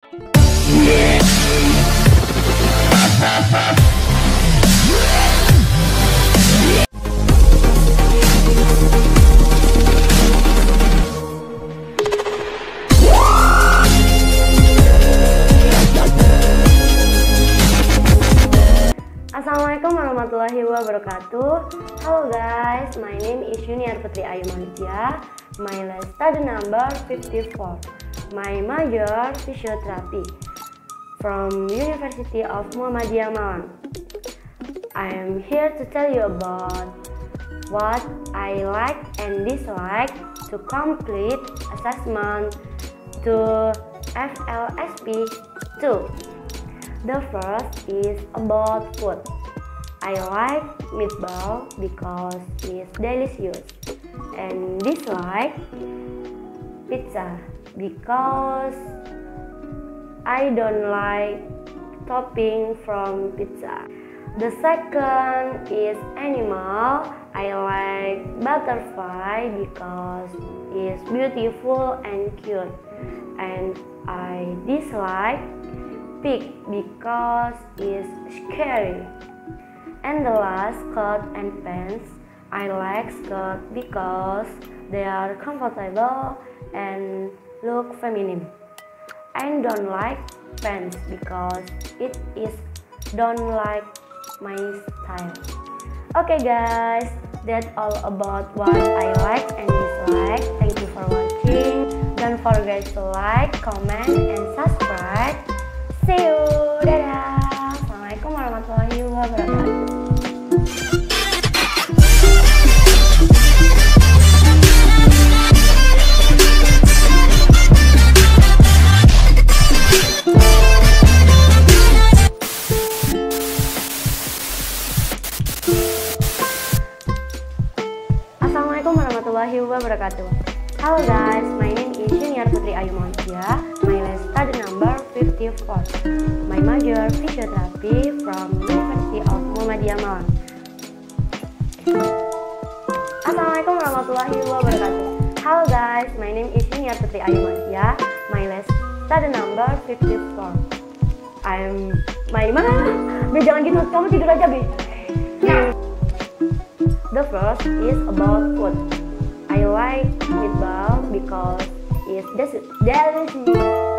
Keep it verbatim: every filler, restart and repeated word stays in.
Assalamualaikum warahmatullahi wabarakatuh. Hello guys, my name is Junior Putri Ayu Manusia. My last study number fifty-four. My major physiotherapy from University of Muhammadiyah Malang. I am here to tell you about what I like and dislike to complete assessment to F L S P two. The first is about food. I like meatball because it's delicious, and dislike pizza because I don't like topping from pizza. The second is animal. I like butterfly because it's beautiful and cute, and I dislike pig because it's scary. And the last, skirt and pants. I like skirt because they are comfortable and look feminine. I don't like pants because it is don't like my style. Okay guys, that's all about what I like and dislike. Thank you for watching. Don't forget to like, comment, and subscribe. See you, dadah. Assalamualaikum warahmatullahi wabarakatuh. Assalamualaikum warahmatullahi wabarakatuh. Hello guys, my name is Junior Putri Ayu Manusia. My last study number fifty-four. My major physiotherapy from University of Muhammadiyah Malang. Assalamualaikum warahmatullahi wabarakatuh. Hello guys, my name is Junior Putri Ayu Manusia. My last study number fifty-four. I'm my mana? Be jangan gitu, kamu tidur aja Be. The first is about food. I like meatball because it's delicious.